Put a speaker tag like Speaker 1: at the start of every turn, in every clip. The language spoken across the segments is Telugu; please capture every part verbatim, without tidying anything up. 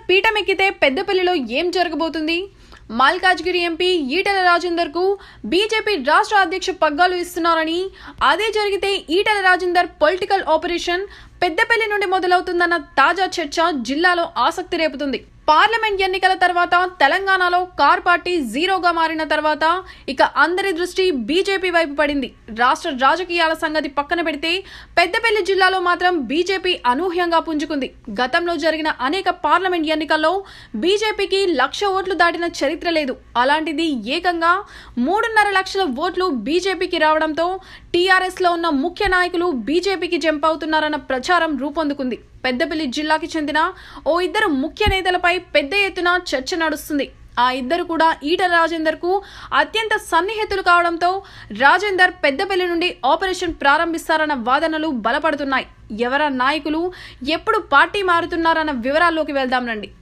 Speaker 1: పీఠమెక్కితే పెద్దపల్లిలో ఏం జరగబోతుంది? మల్కాజ్గిరి ఎంపీ ఈటెల రాజేందర్ కు బీజేపీ రాష్ట్ర అధ్యక్ష పగ్గాలు ఇస్తున్నారని, అదే జరిగితే ఈటెల రాజేందర్ పొలిటికల్ ఆపరేషన్ పెద్దపల్లి నుండి మొదలవుతుందన్న తాజా చర్చ జిల్లాలో ఆసక్తి రేపుతుంది. పార్లమెంట్ ఎన్నికల తర్వాత తెలంగాణలో కార్ పార్టీ జీరోగా మారిన తర్వాత ఇక అందరి దృష్టి బీజేపీ వైపు పడింది. రాష్ట్ర రాజకీయాల సంగతి పక్కన పెడితే పెద్దపల్లి జిల్లాలో మాత్రం బీజేపీ అనూహ్యంగా పుంజుకుంది. గతంలో జరిగిన అనేక పార్లమెంట్ ఎన్నికల్లో బీజేపీకి లక్ష ఓట్లు దాటిన చరిత్ర లేదు. అలాంటిది ఏకంగా మూడున్నర లక్షల ఓట్లు బీజేపీకి రావడంతో టీఆర్ఎస్ లో ఉన్న ముఖ్య నాయకులు బీజేపీకి జంప్ అవుతున్నారన్న ప్రచారం రూపొందుకుంది. పెద్దపల్లి జిల్లాకి చెందిన ఓ ఇద్దరు ముఖ్య నేతలపై పెద్ద ఎత్తున చర్చ నడుస్తుంది. ఆ ఇద్దరు కూడా ఈటెల రాజేందర్ కు అత్యంత సన్నిహితులు కావడంతో రాజేందర్ పెద్దపల్లి నుండి ఆపరేషన్ ప్రారంభిస్తారన్న వాదనలు బలపడుతున్నాయి. ఎవరా నాయకులు, ఎప్పుడు పార్టీ మారుతున్నారన్న వివరాల్లోకి వెళ్దాం రండి.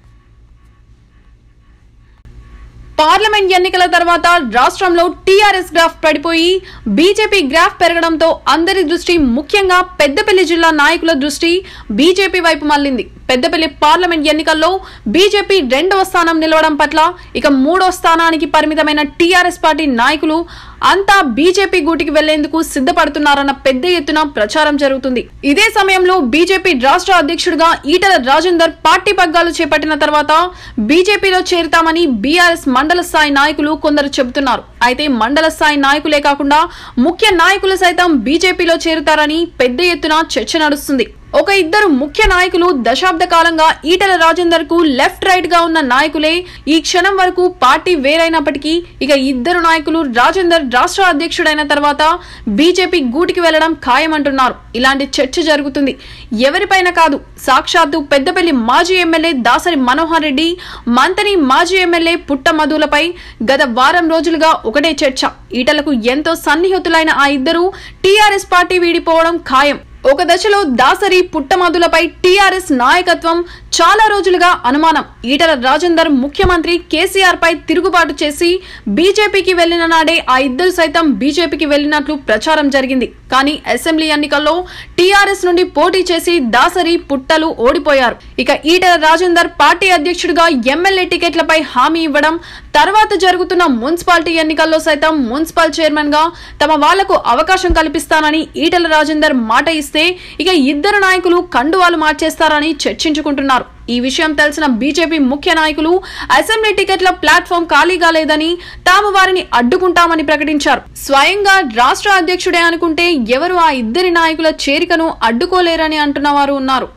Speaker 1: పార్లమెంట్ ఎన్నికల తర్వాత రాష్ట్రంలో టీఆర్ఎస్ గ్రాఫ్ పడిపోయి బీజేపీ గ్రాఫ్ పెరగడంతో అందరి దృష్టి, ముఖ్యంగా పెద్దపల్లి జిల్లా నాయకుల దృష్టి బీజేపీ వైపు మళ్లింది. పెద్దపల్లి పార్లమెంట్ ఎన్నికల్లో బీజేపీ రెండవ స్థానం నిలవడం పట్ల ఇక మూడో స్థానానికి పరిమితమైన టీఆర్ఎస్ పార్టీ నాయకులు అంతా బీజేపీ గూటికి వెళ్లేందుకు సిద్ధపడుతున్నారన్న పెద్ద ఎత్తున ప్రచారం జరుగుతుంది. ఇదే సమయంలో బీజేపీ రాష్ట్ర అధ్యక్షుడిగా ఈటెల రాజేందర్ పార్టీ పగ్గాలు చేపట్టిన తర్వాత బీజేపీలో చేరుతామని బీఆర్ఎస్ మండల స్థాయి నాయకులు కొందరు చెబుతున్నారు. అయితే మండల స్థాయి నాయకులే కాకుండా ముఖ్య నాయకులు సైతం బీజేపీలో చేరుతారని పెద్ద ఎత్తున చర్చ నడుస్తుంది. ఒక ఇద్దరు ముఖ్య నాయకులు దశాబ్ద కాలంగా ఈటెల రాజేందర్ కు లెఫ్ట్ రైట్ గా ఉన్న నాయకులే ఈ క్షణం వరకు పార్టీ వేరైనప్పటికీ ఇక ఇద్దరు నాయకులు రాజేందర్ రాష్ట్ర అధ్యక్షుడైన తర్వాత బీజేపీ గూటికి వెళ్లడం ఖాయమంటున్నారు. ఇలాంటి చర్చ జరుగుతుంది. ఎవరిపైన కాదు, సాక్షాత్తు పెద్దపల్లి మాజీ ఎమ్మెల్యే దాసరి మనోహర్ రెడ్డి, మంతని మాజీ ఎమ్మెల్యే పుట్ట మధులపై గత వారం రోజులుగా ఒకటే చర్చ. ఈటెలకు ఎంతో సన్నిహితులైన ఆ ఇద్దరు టీఆర్ఎస్ పార్టీ వీడిపోవడం ఖాయం. ఒక దశలో దాసరి, పుట్టమధులపై టీఆర్ఎస్ నాయకత్వం చాలా రోజులుగా అనుమానం. ఈటెల రాజేందర్ ముఖ్యమంత్రి కేసీఆర్ పై తిరుగుబాటు చేసి బీజేపీకి వెళ్లిన నాడే ఆ ఇద్దరు సైతం బీజేపీకి వెళ్లినట్లు ప్రచారం జరిగింది. కానీ అసెంబ్లీ ఎన్నికల్లో టీఆర్ఎస్ నుండి పోటీ చేసి దాసరి, పుట్టలు ఓడిపోయారు. ఇక ఈటెల రాజేందర్ పార్టీ అధ్యక్షుడిగా ఎమ్మెల్యే టికెట్లపై హామీ ఇవ్వడం, తర్వాత జరుగుతున్న మున్సిపాలిటీ ఎన్నికల్లో సైతం మున్సిపల్ చైర్మన్ గా తమ వాళ్లకు అవకాశం కల్పిస్తానని ఈటెల రాజేందర్ మాట ఇస్తే ఇక ఇద్దరు నాయకులు కండువాలు మార్చేస్తారని చర్చించుకుంటున్నారు. ఈ విషయం తెలిసిన బీజేపీ ముఖ్య నాయకులు అసెంబ్లీ టికెట్ల ప్లాట్ఫామ్ ఖాళీగా లేదని, తాము వారిని అడ్డుకుంటామని ప్రకటించారు. స్వయంగా రాష్ట్ర అధ్యక్షుడే అనుకుంటే ఎవరు ఆ ఇద్దరి నాయకుల చేరికను అడ్డుకోలేరని అంటున్న వారు ఉన్నారు.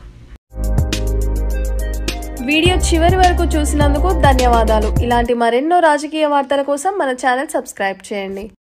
Speaker 1: వీడియో చివరి వరకు చూసినందుకు ధన్యవాదాలు. ఇలాంటి మరెన్నో రాజకీయ వార్తల కోసం మన ఛానల్ సబ్స్క్రైబ్ చేయండి.